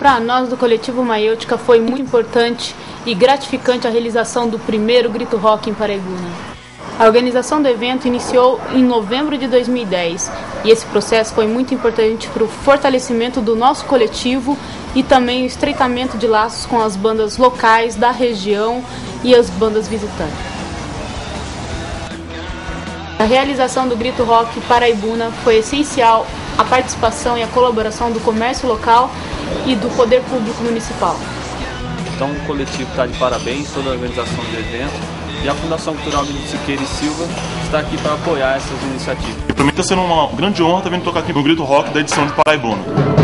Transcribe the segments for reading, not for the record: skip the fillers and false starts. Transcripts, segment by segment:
Para nós do Coletivo Maiêutica foi muito importante e gratificante a realização do primeiro Grito Rock em Paraibuna. A organização do evento iniciou em novembro de 2010 e esse processo foi muito importante para o fortalecimento do nosso coletivo e também o estreitamento de laços com as bandas locais da região e as bandas visitantes. A realização do Grito Rock Paraibuna foi essencial a participação e a colaboração do comércio local e do poder público municipal. Então o coletivo está de parabéns, toda a organização do evento, e a Fundação Cultural Benito Siqueira e Silva está aqui para apoiar essas iniciativas. Para mim está sendo uma grande honra estar vindo tocar aqui no Grito Rock da edição de Paraibuna.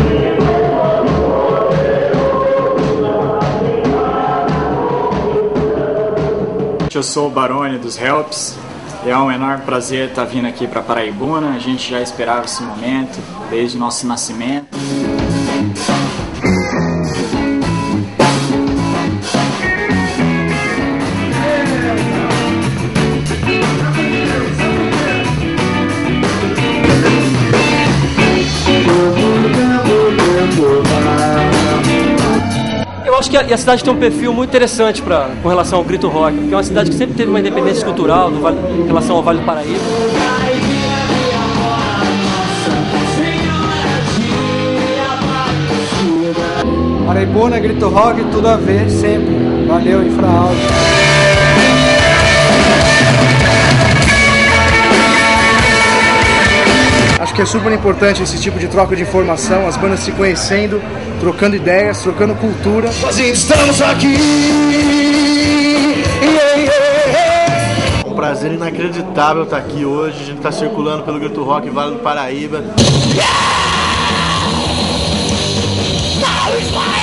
Eu sou o Barone dos Helps. É um enorme prazer estar vindo aqui para Paraibuna. A gente já esperava esse momento desde o nosso nascimento. Eu acho que a cidade tem um perfil muito interessante com relação ao Grito Rock, porque é uma cidade que sempre teve uma independência cultural em relação ao Vale do Paraíba. Paraibuna, Grito Rock, tudo a ver sempre. Valeu, Infraaudio. Acho que é super importante esse tipo de troca de informação, as bandas se conhecendo, trocando ideias, trocando cultura. Estamos aqui! Um prazer inacreditável estar aqui hoje, a gente está circulando pelo Grito Rock Vale do Paraíba. Yeah!